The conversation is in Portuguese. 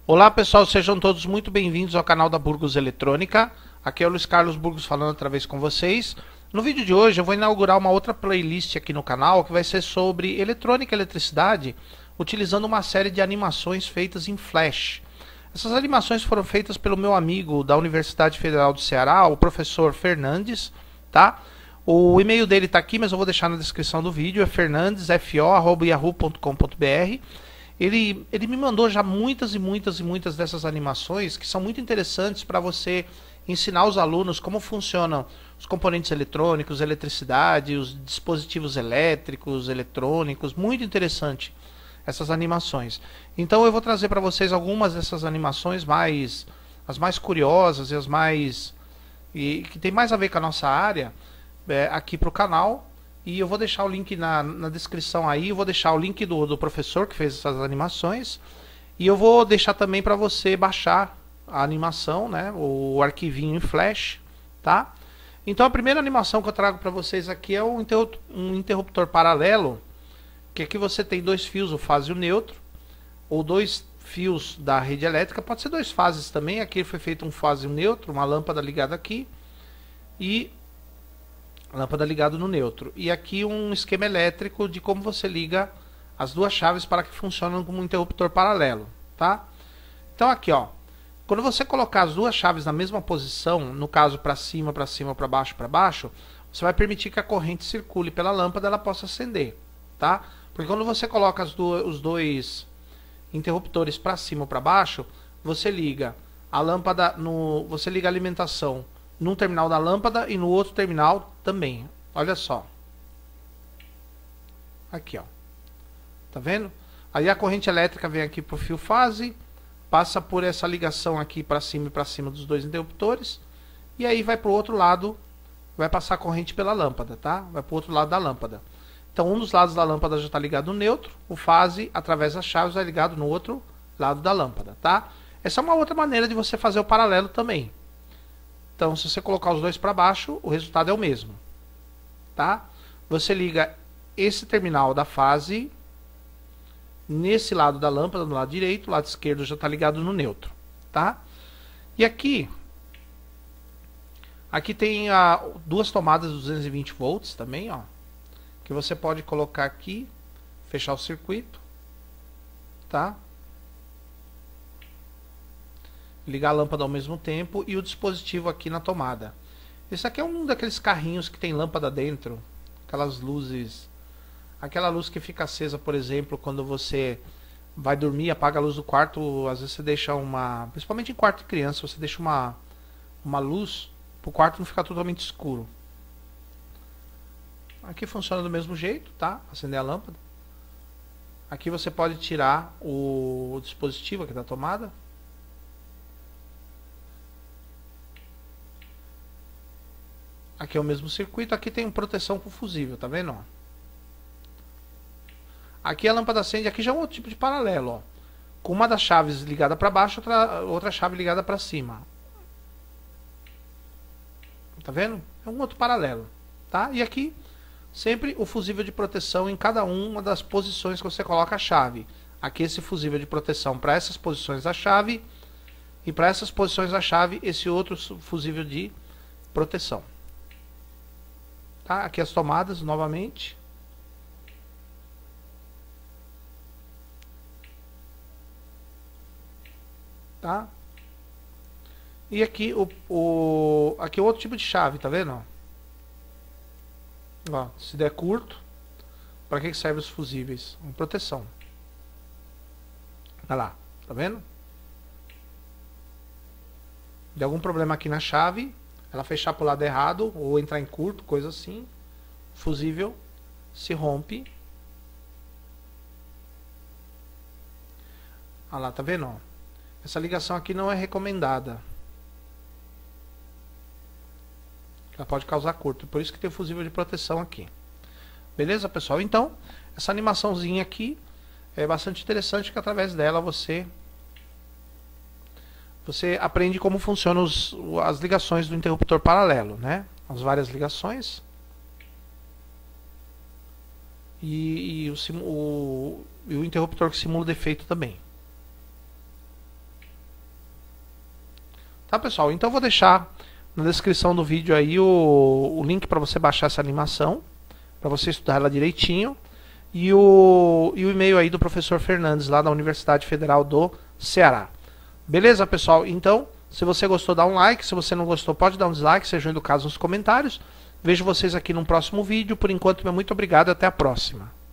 Olá pessoal, sejam todos muito bem-vindos ao canal da Burgos Eletrônica. Aqui é o Luiz Carlos Burgos falando outra vez com vocês. No vídeo de hoje eu vou inaugurar uma outra playlist aqui no canal que vai ser sobre eletrônica e eletricidade, utilizando uma série de animações feitas em Flash. Essas animações foram feitas pelo meu amigo da Universidade Federal do Ceará, o professor Fernandes, tá? O e-mail dele está aqui, mas eu vou deixar na descrição do vídeo, é fernandesfo@yahoo.com.br. Ele me mandou já muitas dessas animações que são muito interessantes para você ensinar os alunos como funcionam os componentes eletrônicos, eletricidade, os dispositivos elétricos, eletrônicos. Muito interessante essas animações. Então eu vou trazer para vocês algumas dessas animações as mais curiosas e as mais que tem mais a ver com a nossa área aqui para o canal. E eu vou deixar o link na descrição aí, eu vou deixar o link do professor que fez essas animações. E eu vou deixar também para você baixar a animação, né, o arquivinho em Flash, tá? Então a primeira animação que eu trago para vocês aqui é um interruptor paralelo, que aqui você tem dois fios, o fase e o neutro, ou dois fios da rede elétrica, pode ser dois fases também. Aqui foi feito um fase e um neutro, uma lâmpada ligada aqui e lâmpada ligada no neutro. E aqui um esquema elétrico de como você liga as duas chaves para que funcionem como um interruptor paralelo, tá? Então aqui, ó, quando você colocar as duas chaves na mesma posição, no caso para cima, para baixo, você vai permitir que a corrente circule pela lâmpada e ela possa acender, tá? Porque quando você coloca os dois interruptores para cima ou para baixo, você liga a lâmpada você liga a alimentação num terminal da lâmpada e no outro terminal também. Olha só. Aqui, ó. Tá vendo? Aí a corrente elétrica vem aqui pro fio fase, passa por essa ligação aqui para cima e para cima dos dois interruptores, e aí vai pro outro lado, vai passar a corrente pela lâmpada, tá? Vai pro outro lado da lâmpada. Então um dos lados da lâmpada já está ligado no neutro, o fase através das chaves vai ligado no outro lado da lâmpada, tá? Essa é uma outra maneira de você fazer o paralelo também. Então, se você colocar os dois para baixo, o resultado é o mesmo, tá? Você liga esse terminal da fase nesse lado da lâmpada, no lado direito, o lado esquerdo já está ligado no neutro, tá? E aqui tem duas tomadas de 220 volts também, ó, que você pode colocar aqui, fechar o circuito, tá? Ligar a lâmpada ao mesmo tempo e o dispositivo aqui na tomada. Esse aqui é um daqueles carrinhos que tem lâmpada dentro, aquelas luzes, aquela luz que fica acesa, por exemplo, quando você vai dormir, apaga a luz do quarto, às vezes você deixa principalmente em quarto de criança, você deixa uma luz para o quarto não ficar totalmente escuro. Aqui funciona do mesmo jeito, tá? Acender a lâmpada. Aqui você pode tirar o dispositivo aqui da tomada. Aqui é o mesmo circuito, aqui tem proteção com fusível, tá vendo? Ó? Aqui a lâmpada acende, aqui já é um outro tipo de paralelo, ó. Com uma das chaves ligada para baixo, outra chave ligada para cima. Tá vendo? É um outro paralelo, tá? E aqui sempre o fusível de proteção em cada uma das posições que você coloca a chave. Aqui esse fusível de proteção para essas posições da chave e para essas posições da chave esse outro fusível de proteção. Tá? Aqui as tomadas novamente. Tá? E aqui aqui é outro tipo de chave, tá vendo? Ó, se der curto, para que serve os fusíveis? Proteção. Olha lá, tá vendo? Deu algum problema aqui na chave, ela fechar para o lado errado ou entrar em curto, coisa assim, fusível se rompe. Olha lá, tá vendo? Ó? Essa ligação aqui não é recomendada. Ela pode causar curto, por isso que tem o fusível de proteção aqui. Beleza, pessoal? Então, essa animaçãozinha aqui é bastante interessante, que através dela você aprende como funcionam as ligações do interruptor paralelo, né? As várias ligações. E o interruptor que simula o defeito também. Tá, pessoal? Então eu vou deixar na descrição do vídeo aí o link para você baixar essa animação, para você estudar ela direitinho, e o e-mail aí do professor Fernandes, lá da Universidade Federal do Ceará. Beleza, pessoal? Então, se você gostou, dá um like. Se você não gostou, pode dar um dislike, seja do caso nos comentários. Vejo vocês aqui no próximo vídeo. Por enquanto, muito obrigado e até a próxima.